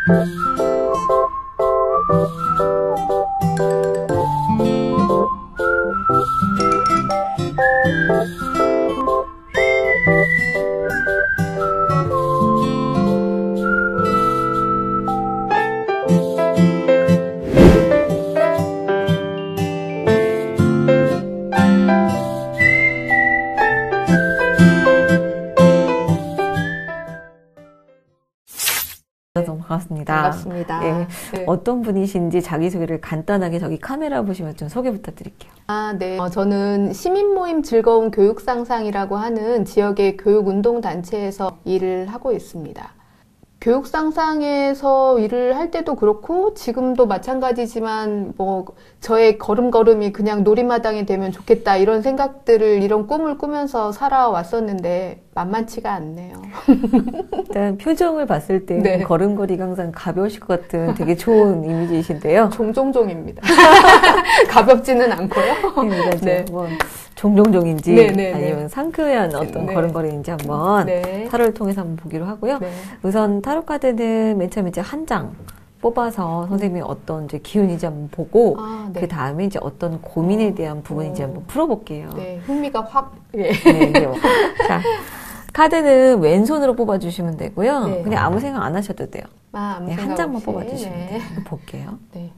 너무 반갑습니다. 반갑습니다. 예, 네. 어떤 분이신지 자기소개를 간단하게 저기 카메라 보시면 좀 소개 부탁드릴게요. 네. 저는 시민모임 즐거운 교육상상이라고 하는 지역의 교육운동단체에서 일을 하고 있습니다. 교육상상에서 일을 할 때도 그렇고 지금도 마찬가지지만 뭐 저의 걸음걸음이 그냥 놀이마당이 되면 좋겠다 이런 생각들을 이런 꿈을 꾸면서 살아왔었는데 만만치가 않네요. 일단 표정을 봤을 때 네. 걸음걸이가 항상 가벼우실 것 같은 되게 좋은 이미지이신데요. 종종종입니다. 가볍지는 않고요. 네. 뭐 종종종인지 네. 아니면 상쾌한 어떤 네. 걸음걸이인지 한번 네. 타로를 통해서 한번 보기로 하고요. 네. 우선 타로 카드는 맨 처음에 이제 한 장 뽑아서 선생님이 어떤 이제 기운인지 한번 보고 네. 그 다음에 이제 어떤 고민에 대한 부분인지 한번 풀어볼게요. 네, 흥미가 확. 예. 네. 자, 카드는 왼손으로 뽑아주시면 되고요. 네. 그냥 아무 생각 안 하셔도 돼요. 아무 네, 한 생각 장만 없이. 뽑아주시면 네. 돼요. 볼게요. 네.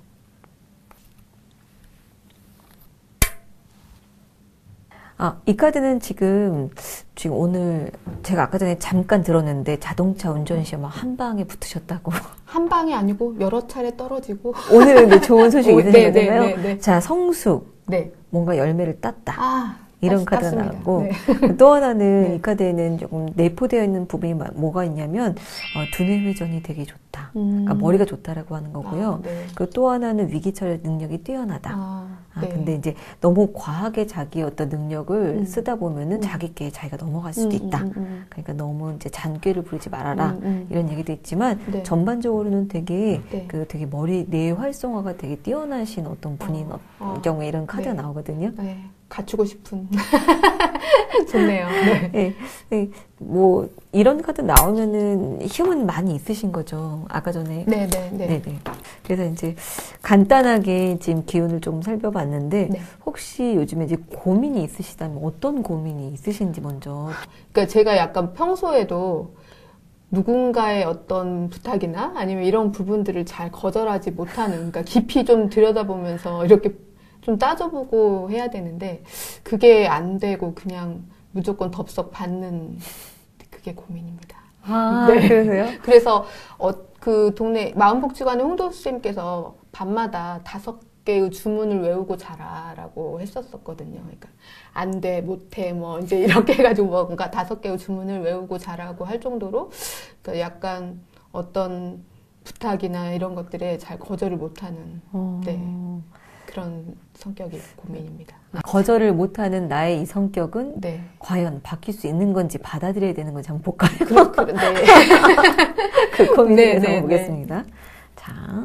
이 카드는 지금 오늘 제가 아까 전에 잠깐 들었는데 자동차 운전 시험 한 방에 붙으셨다고. 한 방이 아니고 여러 차례 떨어지고. 오늘은 근데 좋은 소식이 있으신 네, 거잖아요. 네. 자, 성숙. 네. 뭔가 열매를 땄다. 이런 카드가 땄습니다. 나왔고 네. 또 하나는 네. 이 카드에는 조금 내포되어 있는 부분이 뭐가 있냐면 두뇌 회전이 되게 좋다. 그러니까 머리가 좋다라고 하는 거고요. 네. 그리고 또 하나는 위기 처리 능력이 뛰어나다. 네. 근데 이제 너무 과하게 자기 어떤 능력을 쓰다 보면은 자기께 자기가 넘어갈 수도 있다. 그러니까 너무 이제 잔꾀를 부리지 말아라. 이런 얘기도 있지만 네. 전반적으로는 되게 네. 되게 머리 뇌 활성화가 되게 뛰어나신 어떤 분인 경우에 이런 카드가 네. 나오거든요. 네. 갖추고 싶은. 좋네요. 네. 네. 뭐 이런 카드 나오면은 힘은 많이 있으신 거죠. 아까 전에. 네. 그래서 이제 간단하게 지금 기운을 좀 살펴봤는데 네. 혹시 요즘에 이제 고민이 있으시다면 어떤 고민이 있으신지 먼저. 그러니까 제가 약간 평소에도 누군가의 어떤 부탁이나 아니면 이런 부분들을 잘 거절하지 못하는, 그러니까 깊이 좀 들여다보면서 이렇게 좀 따져보고 해야 되는데 그게 안 되고 그냥 무조건 덥석 받는 그게 고민입니다. 네. 그러세요? 그래서 그 동네 마음복지관의 홍도수님께서 밤마다 5개의 주문을 외우고 자라라고 했었거든요. 그러니까 안 돼, 못해, 뭐 이제 이렇게 해가지고 뭔가 5개의 주문을 외우고 자라고 할 정도로 그러니까 약간 어떤 부탁이나 이런 것들에 잘 거절을 못하는 네. 그런 성격이 고민입니다. 거절을 못하는 나의 이 성격은 네. 과연 바뀔 수 있는 건지 받아들여야 되는 건지 한번 볼까요? 네. 그 고민에 대해서 네. 보겠습니다. 자,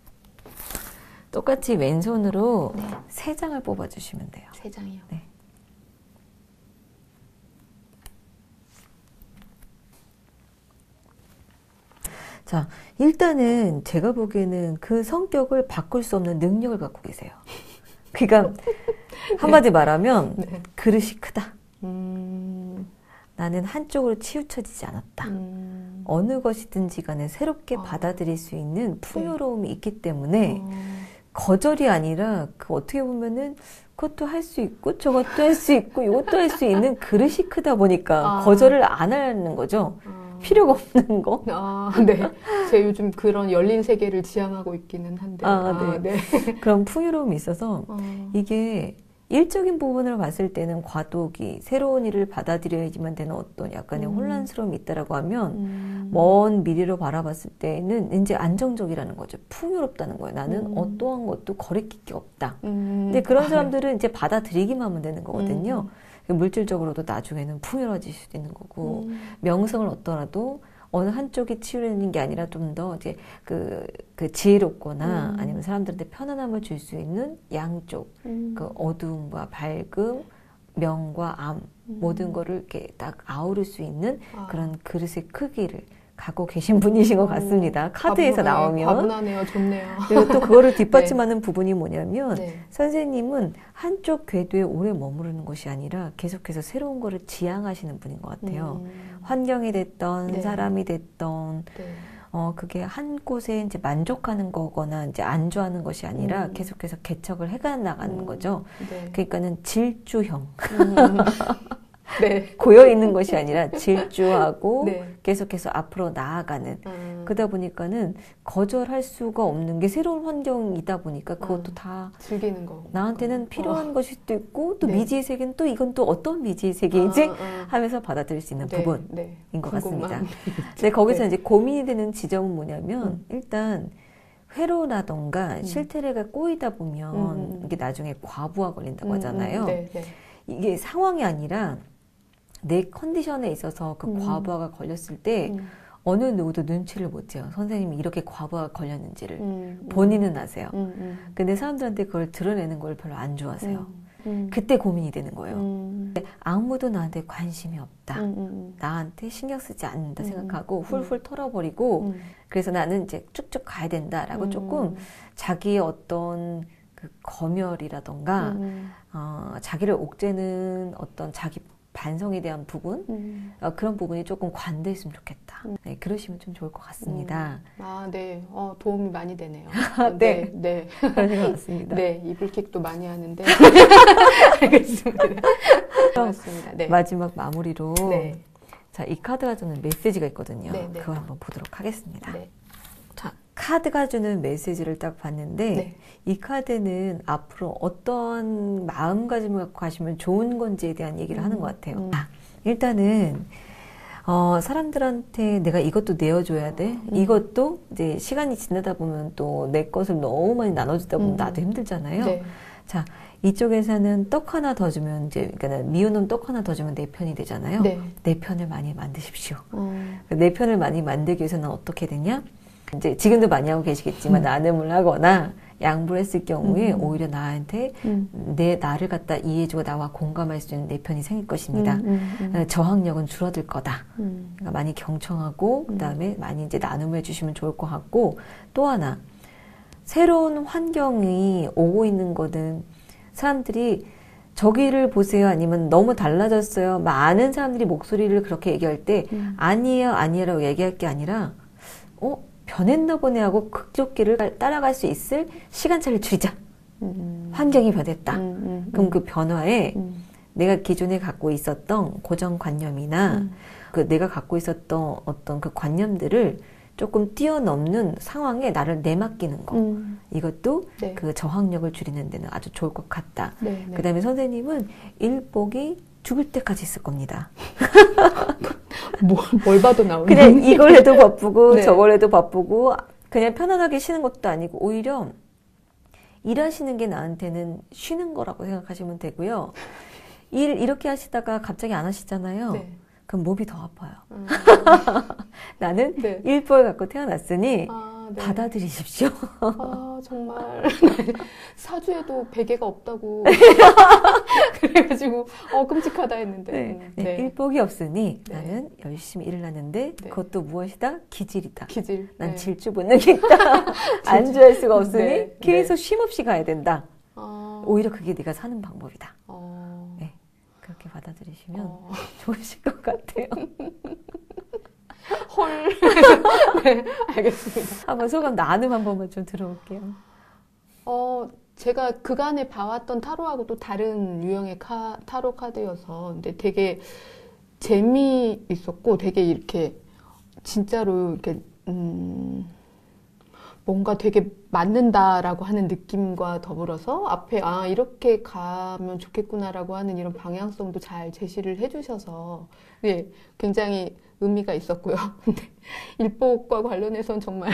똑같이 왼손으로 3장을 뽑아주시면 돼요. 3장이요? 네. 자, 일단은 제가 보기에는 그 성격을 바꿀 수 없는 능력을 갖고 계세요. 그러니까 한마디 말하면 그릇이 크다. 나는 한쪽으로 치우쳐지지 않았다. 어느 것이든지 간에 새롭게 받아들일 수 있는 풍요로움이 있기 때문에 거절이 아니라 그 어떻게 보면은 그것도 할 수 있고 저것도 할 수 있고 이것도 할 수 있는 그릇이 크다 보니까 거절을 안 하는 거죠. 필요가 없는 거. 네. 제가 요즘 그런 열린 세계를 지향하고 있기는 한데. 네. 그런 풍요로움이 있어서 이게 일적인 부분을 봤을 때는 과도기, 새로운 일을 받아들여야지만 되는 어떤 약간의 혼란스러움이 있다라고 하면 먼 미래로 바라봤을 때는 이제 안정적이라는 거죠. 풍요롭다는 거예요. 나는 어떠한 것도 거리낄 게 없다. 근데 그런 사람들은 이제 받아들이기만 하면 되는 거거든요. 물질적으로도 나중에는 풍요로워질 수도 있는 거고 명성을 얻더라도 어느 한쪽이 치우려는 게 아니라 좀 더 이제 그 지혜롭거나 아니면 사람들한테 편안함을 줄 수 있는 양쪽 그 어두움과 밝음, 명과 암 모든 거를 이렇게 딱 아우를 수 있는 그런 그릇의 크기를 갖고 계신 분이신 것 같습니다. 카드에서 나오면. 과분하네요. 좋네요. 그리고 또 그거를 뒷받침하는 부분이 뭐냐면 네. 선생님은 한쪽 궤도에 오래 머무르는 것이 아니라 계속해서 새로운 거를 지향하시는 분인 것 같아요. 환경이 됐던 네. 사람이 됐던 네. 그게 한 곳에 이제 만족하는 거거나 이제 안주하는 것이 아니라 계속해서 개척을 해가 나가는 거죠. 네. 그러니까는 질주형. 네. 고여 있는 것이 아니라 질주하고 네. 계속해서 앞으로 나아가는. 그러다 보니까는 거절할 수가 없는 게 새로운 환경이다 보니까 그것도 다 즐기는 거. 나한테는 필요한 것일 수도 있고 또 네. 미지의 세계는 또 이건 또 어떤 미지의 세계이지 하면서 받아들일 수 있는 네. 부분인 네. 것 같습니다. 궁금함. 근데 거기서 네. 이제 고민이 되는 지점은 뭐냐면 일단 회로라던가 실태래가 꼬이다 보면 이게 나중에 과부하 걸린다고 하잖아요. 네. 네. 이게 상황이 아니라 내 컨디션에 있어서 그 과부하가 걸렸을 때 어느 누구도 눈치를 못 채요. 선생님이 이렇게 과부하가 걸렸는지를 본인은 아세요. 근데 사람들한테 그걸 드러내는 걸 별로 안 좋아하세요. 그때 고민이 되는 거예요. 아무도 나한테 관심이 없다. 나한테 신경 쓰지 않는다 생각하고 훌훌 털어버리고 그래서 나는 이제 쭉쭉 가야 된다라고 조금 자기의 어떤 그 검열이라던가 자기를 옥죄는 어떤 자기 반성에 대한 부분 그런 부분이 조금 관대했으면 좋겠다. 네, 그러시면 좀 좋을 것 같습니다. 아, 네. 도움이 많이 되네요. 네. 네. 그러신 것 같습니다. 네. 이불킥도 많이 하는데. 알겠습니다. 고맙습니다. 네. 마지막 마무리로 네. 자, 이 카드가 주는 메시지가 있거든요. 네, 네. 그걸 한번 보도록 하겠습니다. 네. 자, 카드가 주는 메시지를 딱 봤는데 네. 이 카드는 앞으로 어떤 마음가짐을 갖고 가시면 좋은 건지에 대한 얘기를 하는 것 같아요. 일단은 사람들한테 내가 이것도 내어줘야 돼. 이것도 이제 시간이 지나다 보면 또 내 것을 너무 많이 나눠주다 보면 나도 힘들잖아요. 네. 자, 이쪽에서는 떡 하나 더 주면 이제 그러니까 미운 떡 하나 더 주면 내 편이 되잖아요. 네. 내 편을 많이 만드십시오. 내 편을 많이 만들기 위해서는 어떻게 되냐? 이제 지금도 많이 하고 계시겠지만 나눔을 하거나 양보를 했을 경우에 오히려 나한테 나를 갖다 이해해주고 나와 공감할 수 있는 내 편이 생길 것입니다. 저항력은 줄어들 거다. 그러니까 많이 경청하고 그다음에 많이 이제 나눔을 해주시면 좋을 것 같고 또 하나 새로운 환경이 오고 있는 거는 사람들이 저기를 보세요 아니면 너무 달라졌어요. 많은 사람들이 목소리를 그렇게 얘기할 때 아니에요 아니에요라고 얘기할 게 아니라 변했나 보네 하고 그쪽 길을 따라갈 수 있을 시간차를 줄이자. 환경이 변했다. 그럼 그 변화에 내가 기존에 갖고 있었던 고정관념이나 그 내가 갖고 있었던 어떤 그 관념들을 조금 뛰어넘는 상황에 나를 내맡기는 거. 이것도 네. 그 저항력을 줄이는 데는 아주 좋을 것 같다. 네, 네. 그 다음에 선생님은 일복이 죽을 때까지 있을 겁니다. 뭘 봐도 나오네. 그냥 이걸 해도 바쁘고 네. 저걸 해도 바쁘고 그냥 편안하게 쉬는 것도 아니고 오히려 일하시는 게 나한테는 쉬는 거라고 생각하시면 되고요. 일 이렇게 하시다가 갑자기 안 하시잖아요. 네. 그럼 몸이 더 아파요. 나는 네. 일벌 갖고 태어났으니 아, 네. 받아들이십시오. 아, 정말. 사주에도 베개가 없다고. 그래가지고, 끔찍하다 했는데. 네. 일복이 없으니 네. 나는 열심히 일을 하는데 그것도 무엇이다? 기질이다. 기질. 난 네. 질주 본능이 있다. 안주할 수가 없으니 네. 계속 쉼없이 가야 된다. 아, 오히려 그게 네가 사는 방법이다. 네. 그렇게 받아들이시면 좋으실 것 같아요. 헐. 네, 알겠습니다. 한번 소감 나눔 한 번만 좀 들어볼게요. 제가 그간에 봐왔던 타로하고 또 다른 유형의 타로 카드여서 근데 되게 재미있었고 되게 이렇게 진짜로 이렇게 뭔가 되게 맞는다라고 하는 느낌과 더불어서 앞에 이렇게 가면 좋겠구나라고 하는 이런 방향성도 잘 제시를 해주셔서 네, 굉장히 의미가 있었고요. 근데 일복과 관련해서는 정말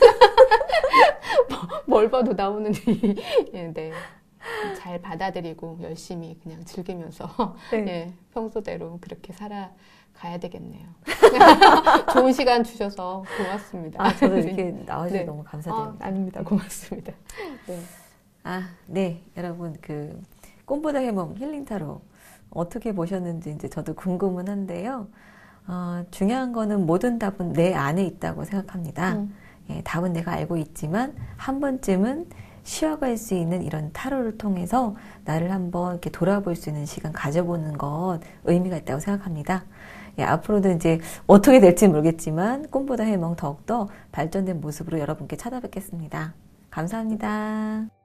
뭘 봐도 나오는 네, 잘 받아들이고 열심히 그냥 즐기면서 네, 평소대로 그렇게 살아가야 되겠네요. 좋은 시간 주셔서 고맙습니다. 저도 이렇게 나와주셔서 네. 너무 감사드립니다. 아닙니다. 고맙습니다. 네. 네. 여러분, 꿈보다 해몽 힐링 타로 어떻게 보셨는지 이제 저도 궁금은 한데요. 중요한 거는 모든 답은 내 안에 있다고 생각합니다. 예, 답은 내가 알고 있지만 한 번쯤은 쉬어갈 수 있는 이런 타로를 통해서 나를 한번 이렇게 돌아볼 수 있는 시간 가져보는 것 의미가 있다고 생각합니다. 예, 앞으로도 이제 어떻게 될지 모르겠지만 꿈보다 해몽 더욱더 발전된 모습으로 여러분께 찾아뵙겠습니다. 감사합니다.